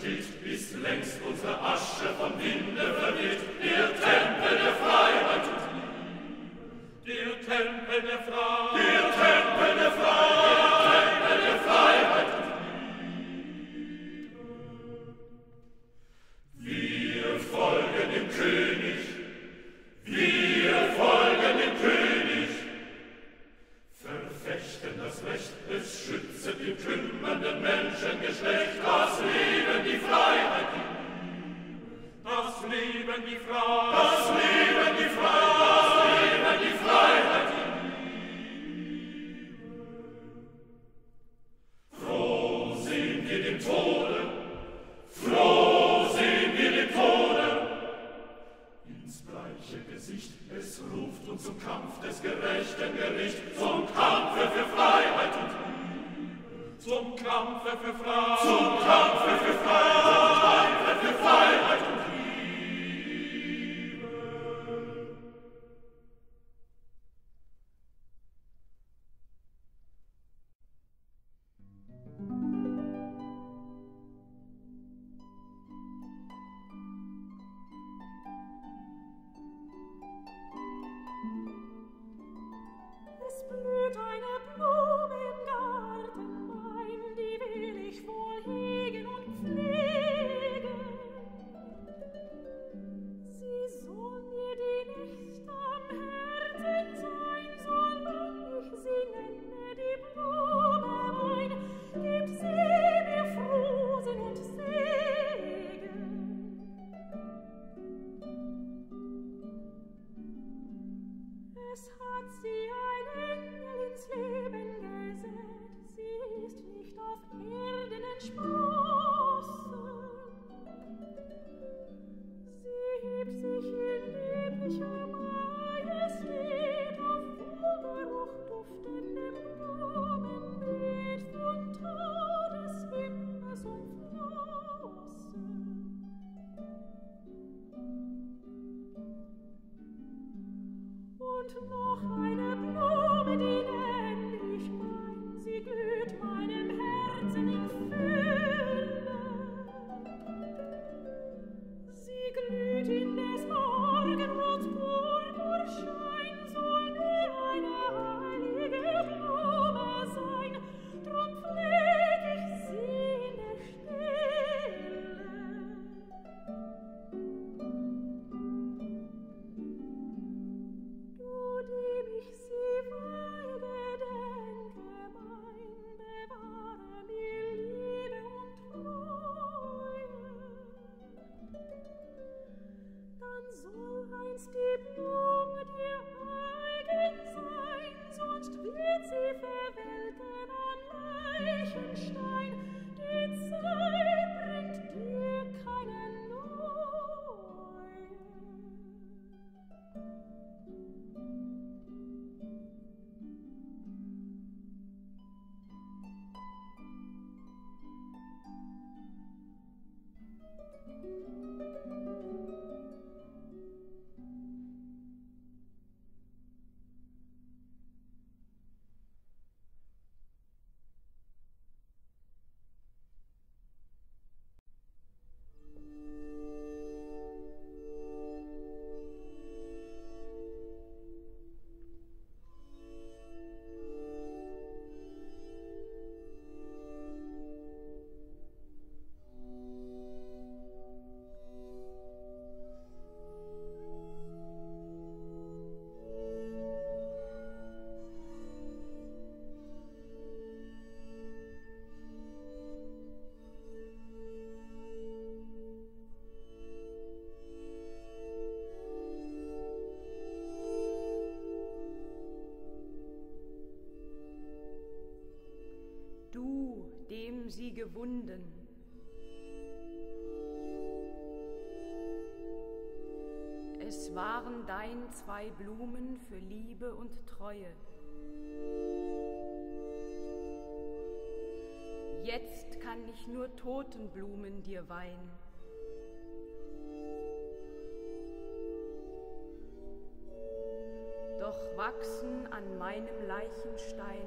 steht, ist längst unsere Asche vom Winde verweht, der Tempel der Freiheit und Liebe. Der Tempel der Freiheit, der Tempel der Freiheit, der Tempel der Freiheit und Liebe. Wir folgen dem König, wir folgen dem König, verfechten das Recht, es schützt dem kümmernden Menschengeschlecht, das Leben, die Freiheit, die Liebe. Das Leben, die Freiheit, das Leben, die Freiheit, das Leben, die Freiheit, die Liebe. Froh sehen wir dem Tode, froh sehen wir dem Tode, ins bleiche Gesicht, es ruft uns zum Kampf des gerechten Gerichts, zum Kampfe für Freiheit und Liebe, zum Kampfe für Freiheit, zum Kampfe für Freiheit, zum Kampfe für Freiheit und Liebe. Es blüht eine Blume im Garten mein, die will ich wohl hegen und pflegen. Sie soll mir die Nächte am Herzen sein, solang ich sie nenne, die Blume mein. Gib sie mir Frohsinn und Segen. Es hat sie ein Engel ins Leben gesät, sie ist nicht auf Erden entsprossen. Sie hebt sich in lieblicher Majestät auf Wohlgeruch duftendem Blumenbeet von Todeshimmels umflossen. Und noch eine Blume, die nenn ich mein, sie glüht meinem Herzen in Fülle. Sie glüht in des Morgenrots Purpurschein, soll mir eine heilige Blume sein, drum pfleg ich sie in der Stille. Du, dem ich sie weil gedenke, mein, bewahre mir Liebe und Treue. Dann soll einst die Blume dir eigen sein, sonst wird sie verwelken an Leichenstein. Die Zeit bringt dir keine neue. Du, dem sie gewunden. Es waren dein zwei Blumen für Liebe und Treue. Jetzt kann ich nur Totenblumen dir weihen. Doch wachsen an meinem Leichenstein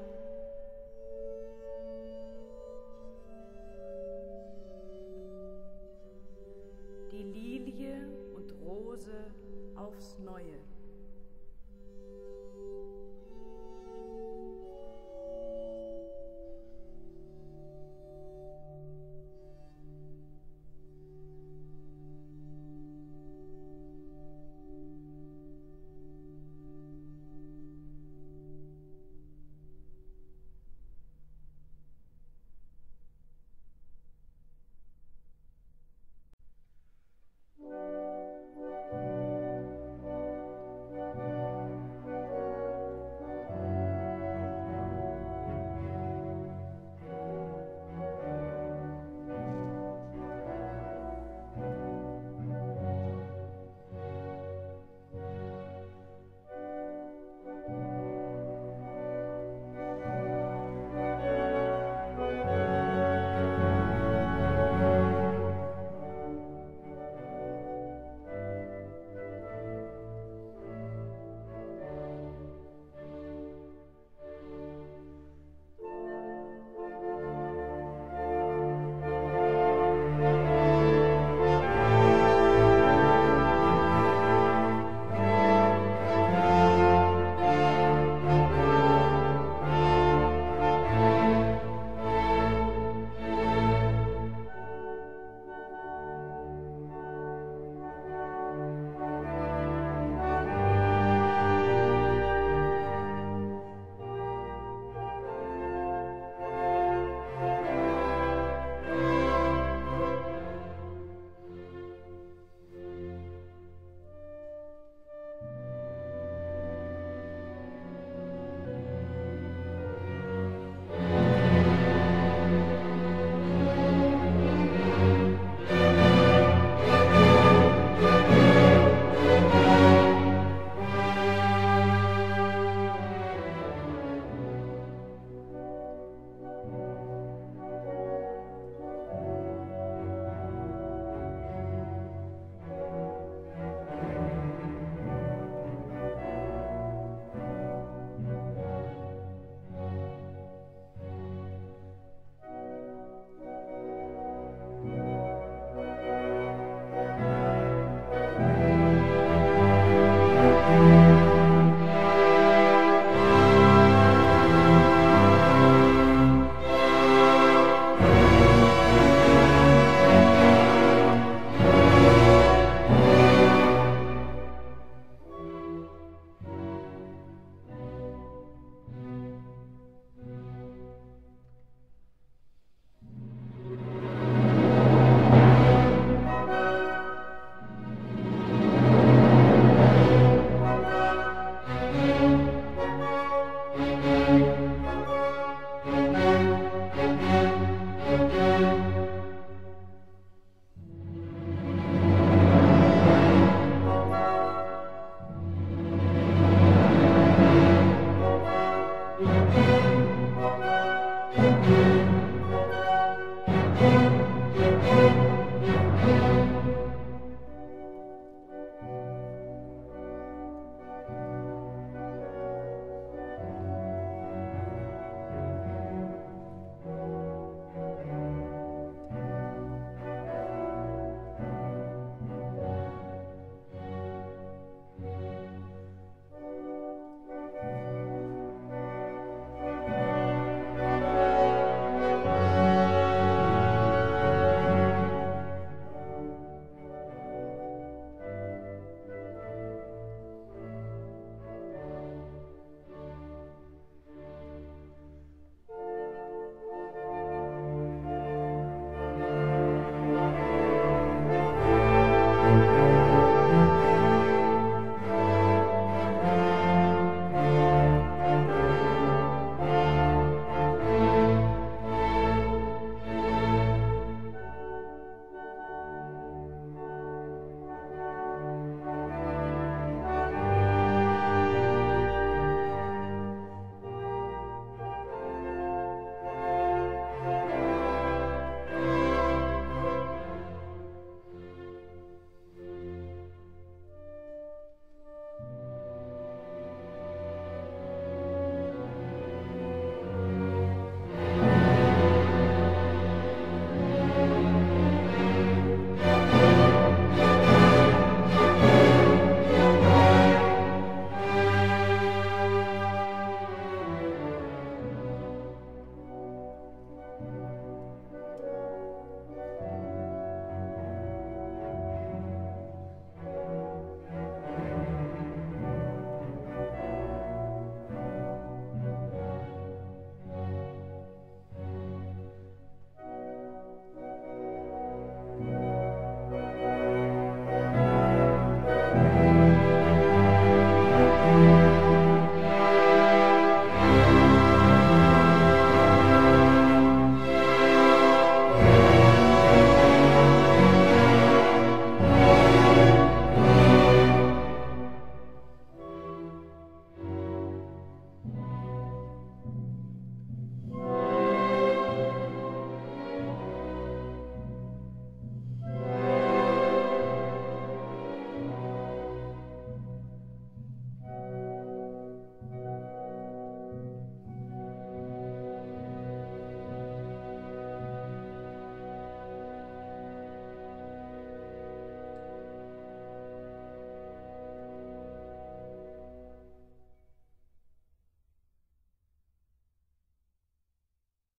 Rose aufs Neue.